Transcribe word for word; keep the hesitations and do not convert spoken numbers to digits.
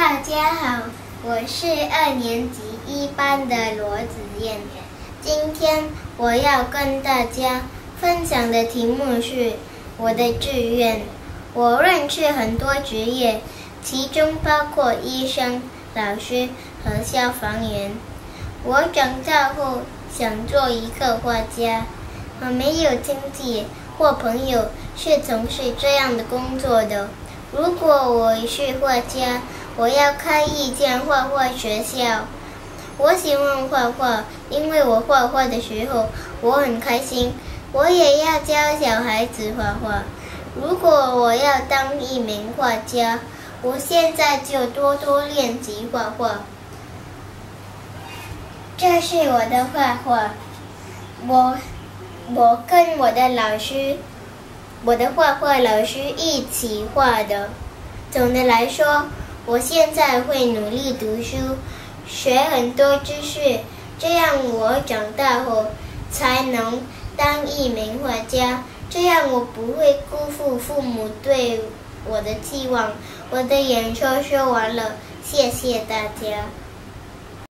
大家好，我是二年级一班的罗子燕。今天我要跟大家分享的题目是我的志愿。我认识很多职业，其中包括医生、老师和消防员。我长大后想做一个画家。我没有亲戚或朋友是从事这样的工作的。如果我是画家，我要开一间画画学校。我喜欢画画，因为我画画的时候我很开心。我也要教小孩子画画。如果我要当一名画家，我现在就多多练习画画。这是我的画画，我我跟我的老师，我的画画老师一起画的。总的来说，我现在会努力读书，学很多知识，这样我长大后才能当一名画家。这样我不会辜负父母对我的期望。我的演说说完了，谢谢大家。